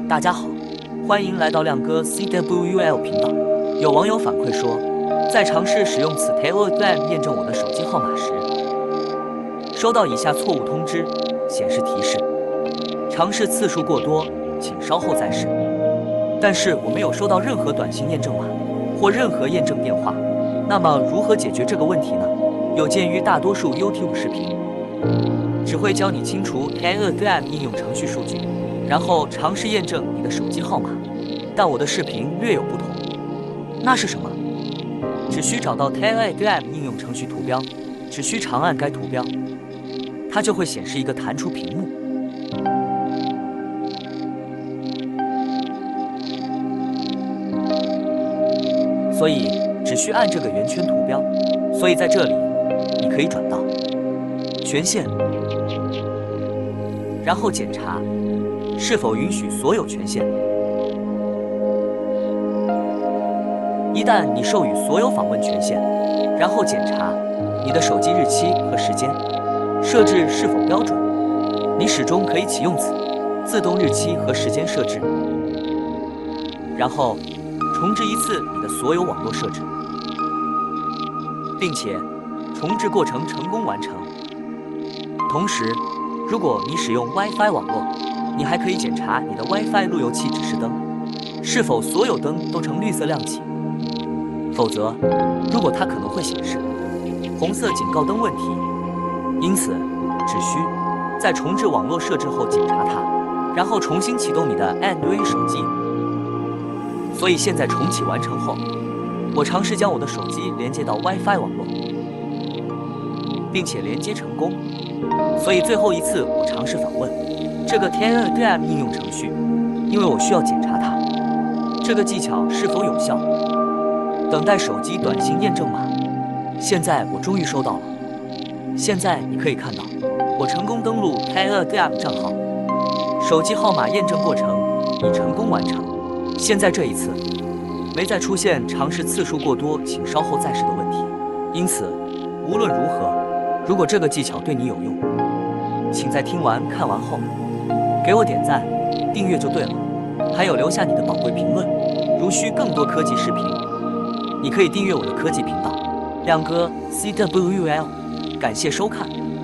大家好，欢迎来到亮哥 CWUL 频道。有网友反馈说，在尝试使用此 Telegram 验证我的手机号码时，收到以下错误通知，显示提示：尝试次数过多，请稍后再试。但是我没有收到任何短信验证码或任何验证电话。那么如何解决这个问题呢？有鉴于大多数 YouTube 视频只会教你清除 Telegram 应用程序数据，然后尝试验证你的手机号码，但我的视频略有不同。那是什么？只需找到 Telegram 应用程序图标，只需长按该图标，它就会显示一个弹出屏幕。所以只需按这个圆圈图标，所以在这里你可以转到权限，然后检查是否允许所有权限。一旦你授予所有访问权限，然后检查你的手机日期和时间设置是否标准，你始终可以启用此自动日期和时间设置，然后重置一次你的所有网络设置，并且重置过程成功完成。同时，如果你使用 WiFi 网络，你还可以检查你的 WiFi 路由器指示灯是否所有灯都呈绿色亮起，否则，如果它可能会显示红色警告灯问题。因此，只需在重置网络设置后检查它，然后重新启动你的 Android 手机。所以现在重启完成后，我尝试将我的手机连接到 WiFi 网络，并且连接成功。所以最后一次我尝试访问这个 Telegram 应用程序，因为我需要检查它这个技巧是否有效。等待手机短信验证码。现在我终于收到了。现在你可以看到，我成功登录 Telegram 账号，手机号码验证过程已成功完成。现在这一次没再出现尝试次数过多，请稍后再试的问题。因此，无论如何，如果这个技巧对你有用，请在听完看完后给我点赞、订阅就对了，还有留下你的宝贵评论。如需更多科技视频，你可以订阅我的科技频道亮哥 CWUL。感谢收看。